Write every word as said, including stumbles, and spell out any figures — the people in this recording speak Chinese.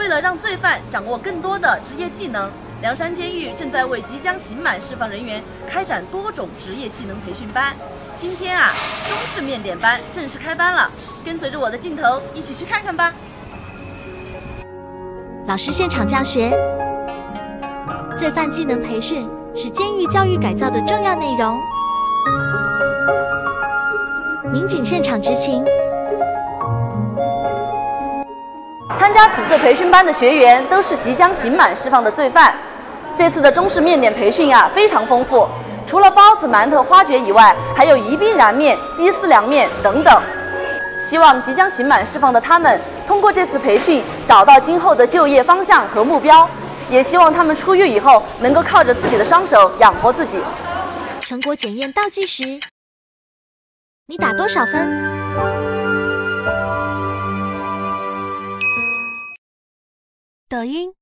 为了让罪犯掌握更多的职业技能，凉山监狱正在为即将刑满释放人员开展多种职业技能培训班。今天啊，中式面点班正式开班了，跟随着我的镜头一起去看看吧。 老师现场教学，罪犯技能培训是监狱教育改造的重要内容。民警现场执勤。 参加此次培训班的学员都是即将刑满释放的罪犯。这次的中式面点培训啊非常丰富，除了包子、馒头、花卷以外，还有宜宾燃面、鸡丝凉面等等。希望即将刑满释放的他们通过这次培训找到今后的就业方向和目标，也希望他们出狱以后能够靠着自己的双手养活自己。 成果检验倒计时，你打多少分？抖音。